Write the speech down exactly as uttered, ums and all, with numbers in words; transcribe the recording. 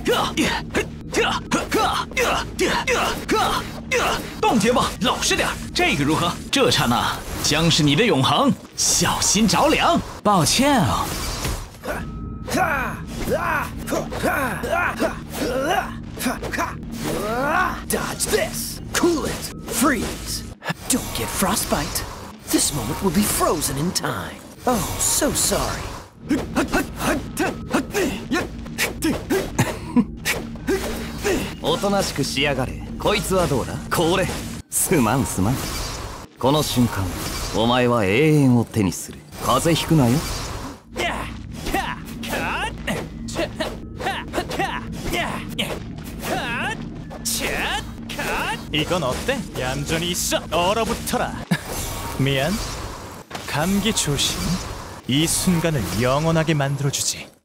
冻结吧，老实点，这个如何？这刹那将是你的永恒，小心着凉。抱歉啊。 Dodge this. Cool it. Freeze. Don't get frostbite. This moment will be frozen in time. Oh, so sorry. おとなしくしやがれ。こいつはどうだ？これ。すまんすまん。この瞬間、お前は永遠を手にする。風邪ひくなよ。 이건 어때? 얌전히 있어. 얼어붙어라. 미안. 감기 조심. 이 순간을 영원하게 만들어주지.